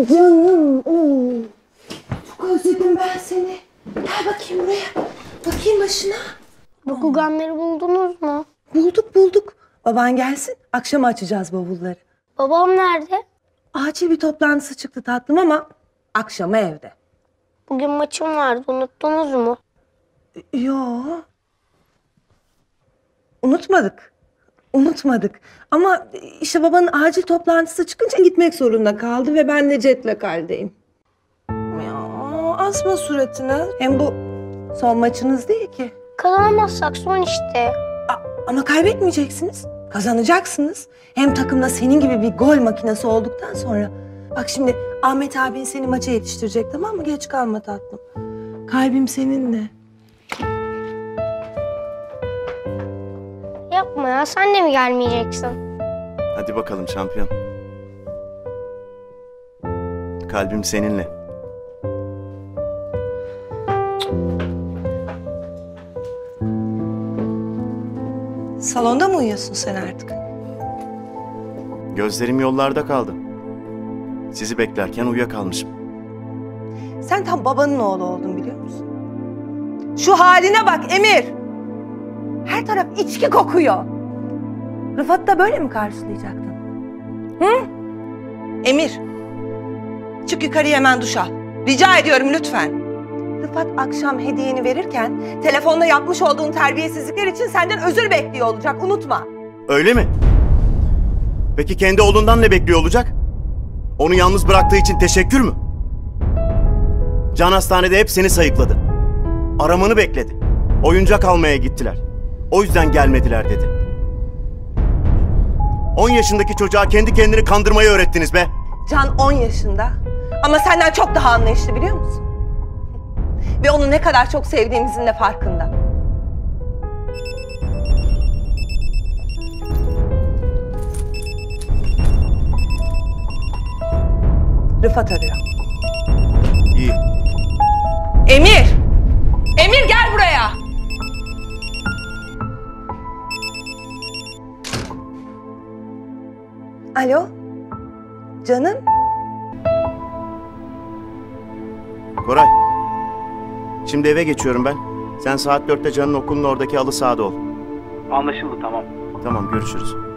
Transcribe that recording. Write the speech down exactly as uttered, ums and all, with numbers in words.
canım. Oo. Çok özledim ben seni. Gel bakayım buraya. Bakayım başına. Bakuganları buldunuz mu? Bulduk bulduk. Baban gelsin. Akşam açacağız bavulları. Babam nerede? Acil bir toplantısı çıktı tatlım ama akşama evde. Bugün maçım vardı. Unuttunuz mu? Yo. Unutmadık. Unutmadık. Ama işte babanın acil toplantısı çıkınca gitmek zorunda kaldı ve ben de jet haldeyim. Ya asma suratını. Hem bu son maçınız değil ki. Kazanamazsak son işte. A ama kaybetmeyeceksiniz. Kazanacaksınız. Hem takımda senin gibi bir gol makinesi olduktan sonra. Bak şimdi Ahmet abin seni maça yetiştirecek, tamam mı? Geç kalma tatlım. Kalbim seninle. Yapma ya, sen de mi gelmeyeceksin? Hadi bakalım şampiyon. Kalbim seninle. Salonda mı uyuyorsun sen artık? Gözlerim yollarda kaldı. Sizi beklerken uyuyakalmışım. Sen tam babanın oğlu oldun biliyor musun? Şu haline bak Emir. Her taraf içki kokuyor. Rıfat'ı da böyle mi karşılayacaktın? Hı? Emir. Çık yukarıya hemen duş al. Rica ediyorum lütfen. Rıfat akşam hediyeni verirken telefonda yapmış olduğun terbiyesizlikler için senden özür bekliyor olacak, unutma. Öyle mi? Peki kendi oğlundan ne bekliyor olacak? Onu yalnız bıraktığı için teşekkür mü? Can hastanede hep seni sayıkladı. Aramanı bekledi. Oyuncak almaya gittiler. O yüzden gelmediler dedi. On yaşındaki çocuğa kendi kendini kandırmayı öğrettiniz be. Can on yaşında ama senden çok daha anlayışlı biliyor musun? Ve onu ne kadar çok sevdiğimizin de farkında. Rıfat arıyor. İyi. Emir! Emir gel buraya! Alo? Canım? Koray. Şimdi eve geçiyorum ben. Sen saat dörtte Can'ın okulun oradaki halı sahada ol. Anlaşıldı, tamam. Tamam, görüşürüz.